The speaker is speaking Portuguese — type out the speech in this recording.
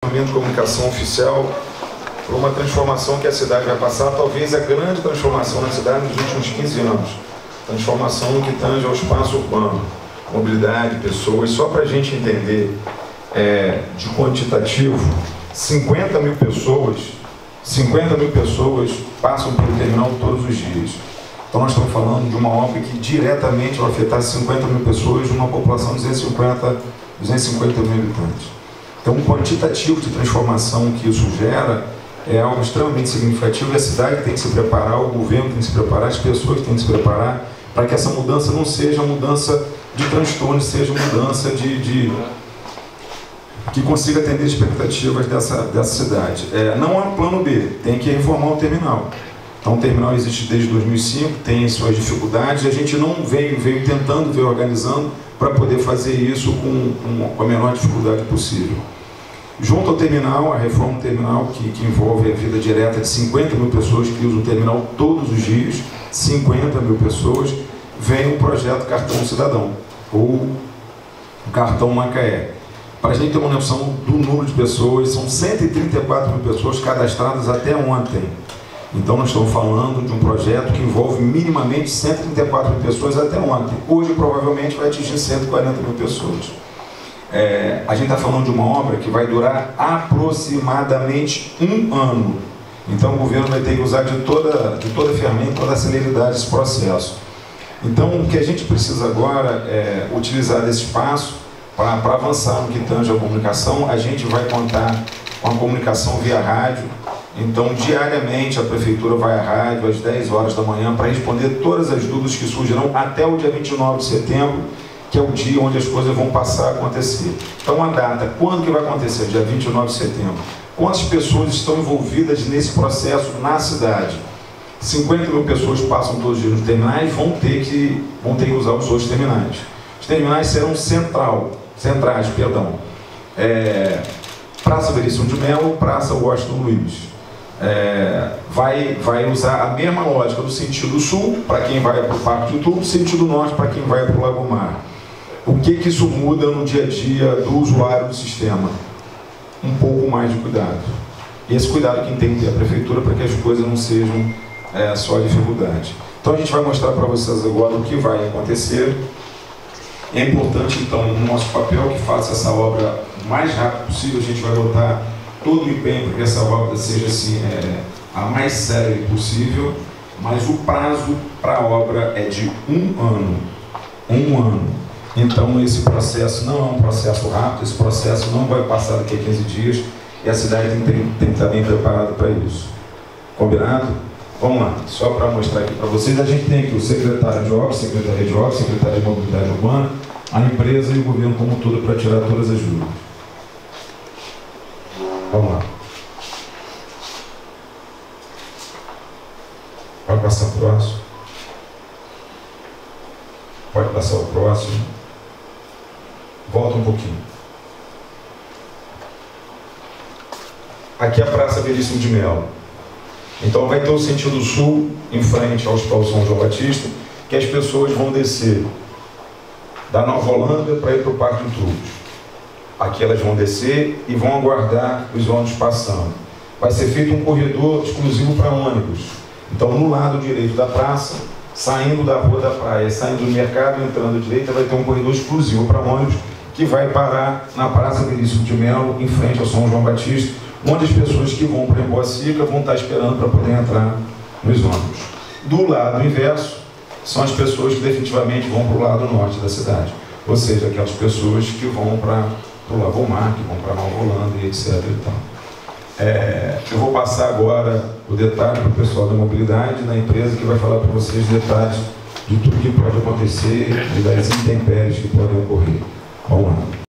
departamento de comunicação oficial por uma transformação que a cidade vai passar, talvez a grande transformação na cidade nos últimos 15 anos. Transformação que tange ao espaço urbano, mobilidade, pessoas. Só para a gente entender de quantitativo, 50 mil pessoas passam pelo terminal todos os dias. Então nós estamos falando de uma obra que diretamente vai afetar 50 mil pessoas numa população de 250 mil habitantes. Então o quantitativo de transformação que isso gera é algo extremamente significativo e a cidade tem que se preparar, o governo tem que se preparar, as pessoas têm que se preparar para que essa mudança não seja mudança de transtorno, seja mudança que consiga atender as expectativas dessa cidade. Não há plano B, tem que reformar o terminal. Então o terminal existe desde 2005, tem suas dificuldades, a gente não veio tentando, organizando para poder fazer isso com a menor dificuldade possível. Junto ao terminal, a reforma do terminal, que envolve a vida direta de 50 mil pessoas que usam o terminal todos os dias, 50 mil pessoas, vem o projeto Cartão Cidadão, ou Cartão Macaé. Para a gente ter uma noção do número de pessoas, são 134 mil pessoas cadastradas até ontem. Então nós estamos falando de um projeto que envolve minimamente 134 mil pessoas até ontem. Hoje provavelmente vai atingir 140 mil pessoas. A gente está falando de uma obra que vai durar aproximadamente 1 ano. Então o governo vai ter que usar de toda a ferramenta, toda a celeridade desse processo. Então o que a gente precisa agora é utilizar desse espaço para avançar no que tange a comunicação. A gente vai contar com a comunicação via rádio. Então, diariamente, a Prefeitura vai à rádio às 10 horas da manhã para responder todas as dúvidas que surgirão até o dia 29 de setembro, que é o dia onde as coisas vão passar a acontecer. Então, a data, quando que vai acontecer? Dia 29 de setembro. Quantas pessoas estão envolvidas nesse processo na cidade? 50 mil pessoas passam todos os dias nos terminais, vão ter que usar os outros terminais. Os terminais serão centrais. Praça Veríssimo de Melo, Praça Washington Luiz. Vai usar a mesma lógica do sentido sul, para quem vai para o Parque de Tudo, sentido norte, para quem vai para o Lago Mar. O que isso muda no dia a dia do usuário do sistema? Um pouco mais de cuidado. E esse cuidado quem tem que ter a Prefeitura para que as coisas não sejam só dificuldade. Então a gente vai mostrar para vocês agora o que vai acontecer. É importante, então, no nosso papel que faça essa obra o mais rápido possível. A gente vai botar todo o empenho para que essa obra seja assim, a mais séria possível, mas o prazo para a obra é de 1 ano. 1 ano. Então esse processo não é um processo rápido, esse processo não vai passar daqui a 15 dias e a cidade tem que estar bem preparada para isso. Combinado? Vamos lá, só para mostrar aqui para vocês, a gente tem aqui o secretário de obras, secretaria de obras, secretário de mobilidade urbana, a empresa e o governo como um todo para tirar todas as dúvidas. Vamos lá. Pode passar o próximo. Pode passar o próximo. Volta um pouquinho. Aqui é a Praça Veríssimo de Melo. Então vai ter o sentido sul, em frente ao Hospital São João Batista, que as pessoas vão descer da Nova Holanda para ir para o Parque de Tubos. Aqui elas vão descer e vão aguardar os ônibus passando. Vai ser feito um corredor exclusivo para ônibus. Então no lado direito da praça, saindo da Rua da Praia, saindo do mercado, entrando à direita, vai ter um corredor exclusivo para ônibus que vai parar na Praça Veríssimo de Melo, em frente ao São João Batista, onde as pessoas que vão para Emboacica vão estar esperando para poder entrar nos ônibus. Do lado inverso, são as pessoas que definitivamente vão para o lado norte da cidade, ou seja, aquelas pessoas que vão para o Lago Mar, que vão para Nova Holanda e etc. Eu vou passar agora o detalhe para o pessoal da mobilidade, da empresa, que vai falar para vocês detalhes de tudo que pode acontecer e das intempéries que podem ocorrer. Vamos lá.